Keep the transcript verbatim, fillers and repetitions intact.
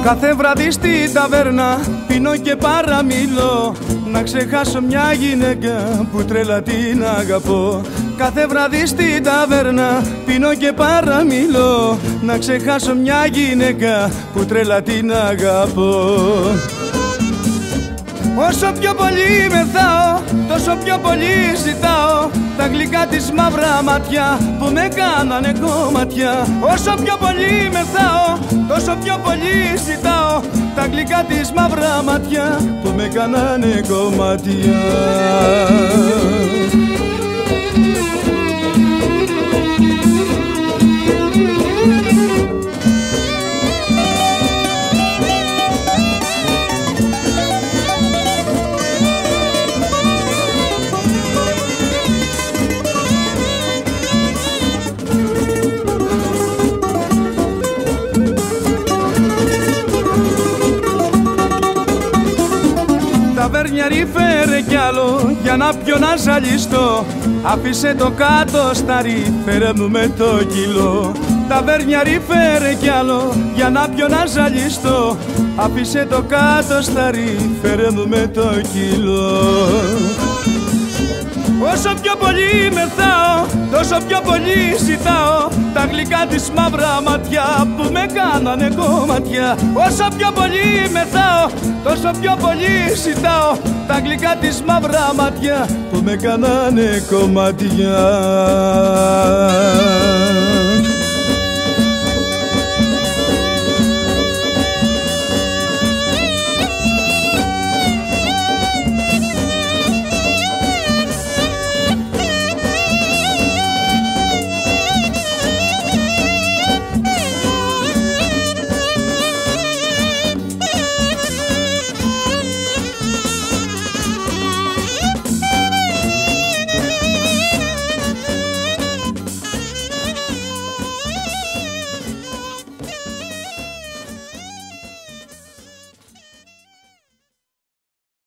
Κάθε βράδυ στην ταβέρνα πίνω και παραμιλώ, να ξεχάσω μια γυναίκα που τρέλα την αγαπώ. Κάθε βράδυ στην ταβέρνα πίνω και παραμιλώ, να ξεχάσω μια γυναίκα που τρέλα την αγαπώ. Όσο πιο πολύ μεθάω, τόσο πιο πολύ ζητάω τα γλυκά της μαύρα μάτια που με κάνανε κομμάτια. Όσο πιο πολύ μεθάω, τόσο πιο πολύ ζητάω τα γλυκά της μαύρα μάτια που με κάνανε κομμάτια. Ταβέρνιαρη φέρε κι άλλο για να πιω να ζαλιστώ, άφησε το κάτω στάρι, φέρε μου με το κιλό. Ταβέρνιαρη φέρε κι άλλο για να πιω να ζαλιστώ, άφησε το κάτω στάρι, φέρε μου με το κιλό. Όσο πιο πολύ μεθάω, τόσο πιο πολύ ζητάω τα γλυκά της μαύρα μάτια που με κάνανε κομμάτια. Όσο πιο πολύ μεθάω, τόσο πιο πολύ ζητάω τα γλυκά της μαύρα μάτια που με κάνανε κομμάτια.